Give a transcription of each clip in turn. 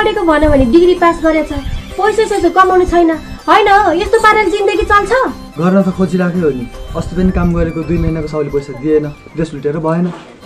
पढेको भन्यो भने डिग्री पास गरेछ, पैसा कमाउनु छैन हैन। यस्तो पाराले जिन्दगी चल्छ? गर्न त खोजिराख्यो हो नि। अस्ति पनि काम गरेको 2 महिनाको साउले पैसा दिएन, देश लुटेर भएन।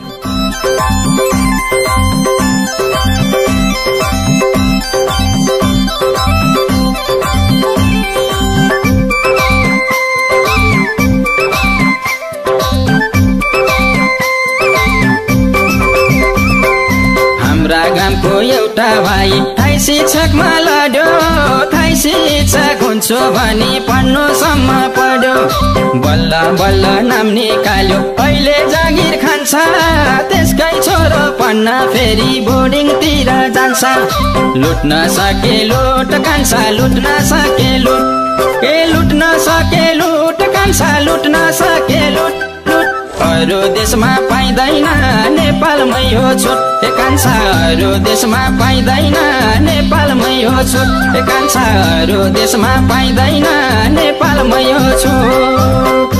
हाम्रा गाउँको एउटा भाइ थाई शिक्षकमा लड्यो, थाई शिक्षक हुन्छु भनी पढ्नुसम्म पढ्यो। बल्ल बल्ल नाम निकाल्यो, अहिले जागिर खान्छ। त्यसकै छोरो पढ्न फेरि बोर्डिङतिर जान्छ। लुट्न सके लुट कान्छा, लुट्न सके लुट, ए लुट्न सके लुट कान्छा, लुट्न सके लुट लुट। अरू देशमा पाइँदैन, नेपालमै हो छुट। ए कान्छा अरू देशमा पाइँदैन, नेपालमै हो छुट। ए कान्छा अरू देशमा पाइँदैन, नेपालमै हो छुट।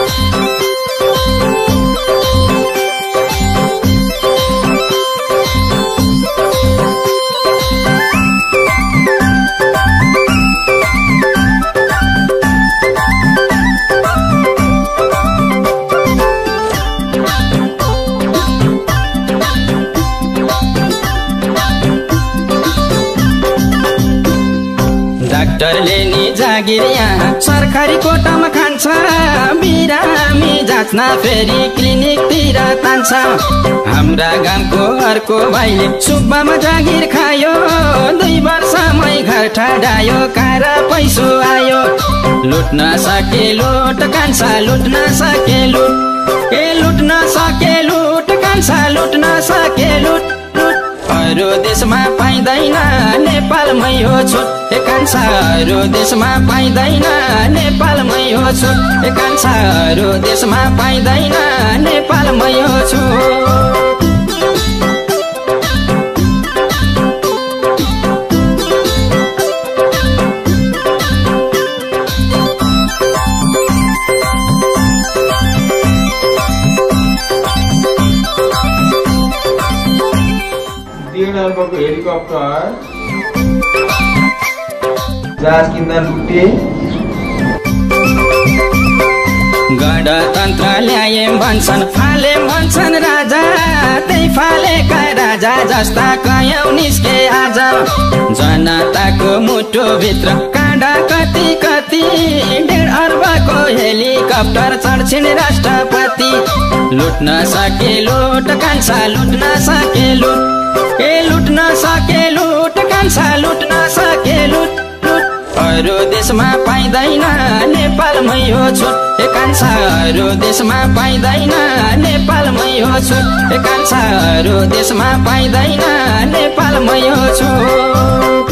डाक्टरले नि जागिर यहाँ सरकारी कोटामा खान्छ। बिरामी जाँच्न फेरि क्लिनिकतिर तान्छ। हाम्रा गाउँको अर्को भाइले सुब्बामा जागिर खायो। 2 वर्षमै घर ठाडायो, कारा पैसो आयो। लुट्न सके लुट कान्छा, लुट्न सके लुट, ए लुट्न सके लुट कान्छा, लुट्न सके लुट लुट। अरू देशमा पाइँदैन, नेपालमै हो छुट। ए कान्छा अरू देशमा पाइँदैन, नेपालमै हो छुट। ए कान्छा अरू देशमा पाइँदैन, नेपालमै हो छुट। हेलिकप्टर जहाज किन्दा लुटे। गणतन्त्र ल्याए भन्छन्, फाले भन्छन् राजा। त्यही फालेका राजा जस्ता कयौं निस्के आज। जनताको मुटु भित्र काँडा कति कति। 1.5 अर्बको हेलिकप्टर चढ्छिन् राष्ट्रपति। लुट्न सके लुट कान्छा, लुट्न सके लुट, ए लुट्न सके लुट कान्छा, लुट्न सके लुट लुट। अरू देशमा पाइँदैन, नेपालमै हो छुट। ए कान्छा अरू देशमा पाइँदैन, नेपालमै हो छुट। ए कान्छा अरू देशमा पाइँदैन, नेपालमै हो छुट।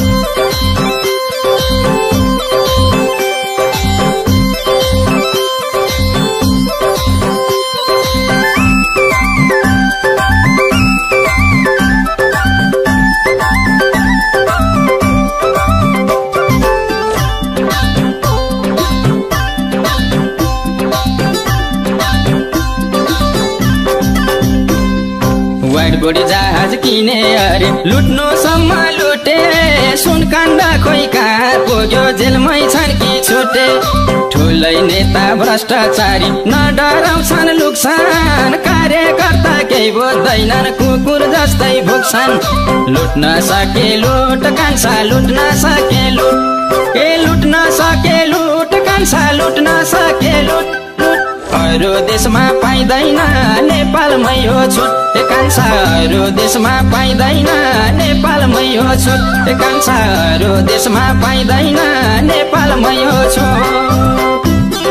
बढी जहाज किने अरे लुट्नुसम्म लुटे। सुनकाण्ड खोइ कहाँ पुग्यो, जेलमै छन् कि छुटे। ठुलै नेता भ्रष्टाचारी नडराउँछन्, लुक्छन्। कार्यकर्ता केही बोल्दैनन्, कुकुर जस्तै भुक्छन्। लुट्न सके लुट कान्छा, लुट्न सके लुट, ए लुट्न सके लुट कान्छा, लुट्न सके लुट लुट। अरू देशमा पाइँदैन, नेपालमै हो छुट। ए कान्छा अरू देशमा पाइँदैन, नेपालमै हो छुट। ए कान्छा अरू देशमा पाइँदैन, नेपालमै हो छुट।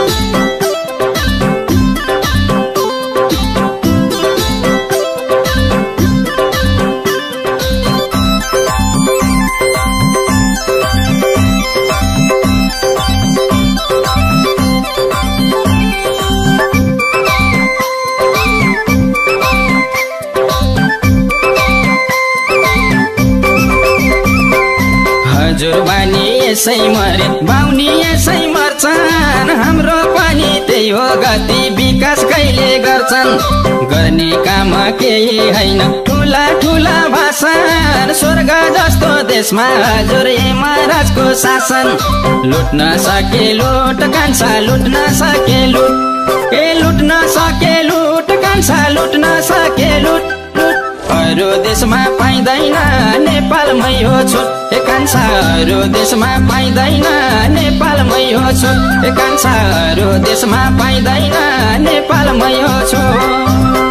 हजुरबानी यसै मरे, बाउनी यसै मर्छन्। हाम्रो पनि त्यही हो गति, विकास कहिले गर्छन् गर्ने काम केही हैन ठुला ठुला भाषण स्वर्ग जस्तो देशमा हजुर महाराजको शासन लुट्न सके लुट कान्छा लुट्न सके लुट लुट्न सके लुट कान्छा लुट्न सके लुट अरू देशमा पाइँदैन नेपालमै हो छुट कान्छा अरू देशमा पाइँदैन नेपालमै हो छुट कान्छा अरू देशमा पाइँदैन नेपालमै हो छुट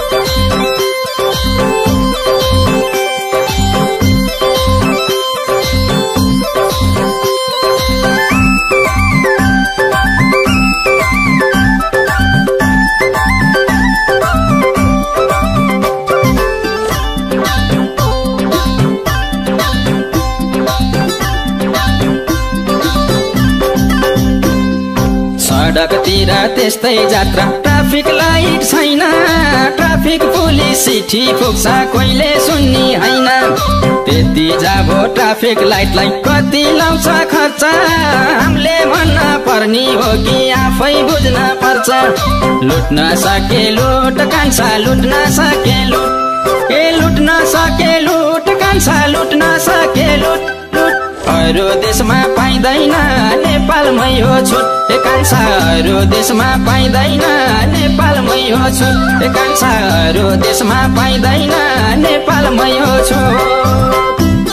सडकतिर त्यस्तै जात्रा ट्राफिक लाइट छैन ट्राफिक पुलिस चिठी पुग्छ कहिले सुन्नी हैन त्यति जाबो ट्राफिक लाइटलाई कति लाउँछ खर्च हामीले भन्न पर्ने हो कि आफै बुझ्न पर्छ लुट्न सके लुट कान्छा लुट्न सके लुट लुट्न सके लुट कान्छा लुट्न सके लुट अरू देशमा पाइँदैन नेपालमै हो छुट कान्छा अरू देशमा पाइँदैन नेपालमै हो छुट कान्छा अरू देशमा पाइँदैन नेपालमै हो छुट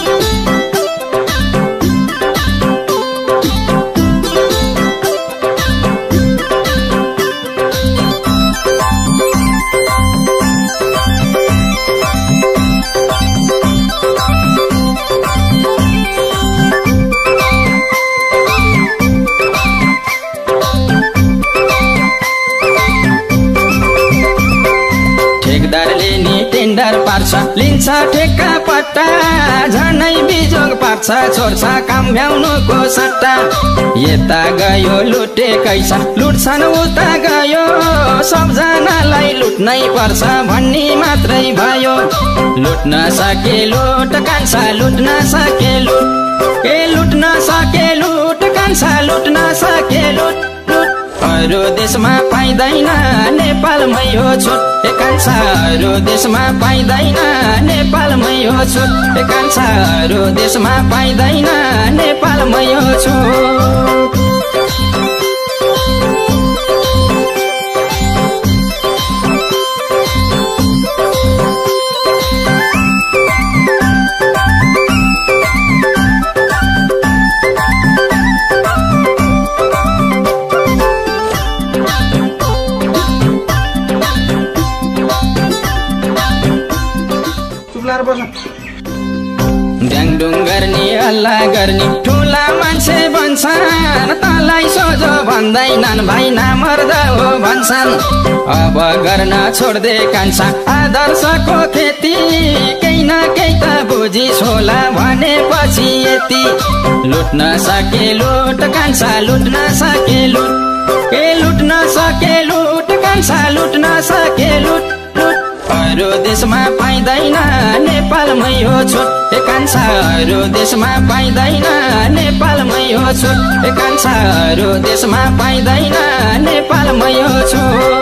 ठेकदारले नि टेन्डर पार्छ लिन्छ ठेक्का पट्टा झनै बिजोग पार्छ छोड्छ काम भ्याउनुको सट्टा यता गयो लुटेकै छ लुट्छन् उता गयो सबजनालाई लुट्नै पर्छ भन्ने मात्रै भयो लुट्न सके लुट कान्छा लुट्न सके लुट लुट्न सके लुट कान्छा लुट्न सके लुट अरू देशमा पाइँदैन नेपालमै हो छुट कान्छा अरू देशमा पाइँदैन नेपालमै हो छुट कान्छा अरू देशमा पाइँदैन नेपालमै हो छुट ड्याङडुङ गर्ने हल्ला गर्ने ठुला मान्छे भन्छन् तँलाई सोझो भन्दैनन् भाइ नामर्द हो भन्छन् अब गर्न छोड्दे कान्छा आदर्शको खेती केही न केही त बुझिस् होला भनेपछि यति लुट्न सके लुट कान्छा लुट्न सके लुट लुट्न सके लुट कान्छा लुट्न सके लुट अरू देशमा पाइँदैन नेपालमै हो छुट कान्छा अरू देशमा पाइँदैन नेपालमै हो छुट कान्छा अरू देशमा पाइँदैन नेपालमै हो छुट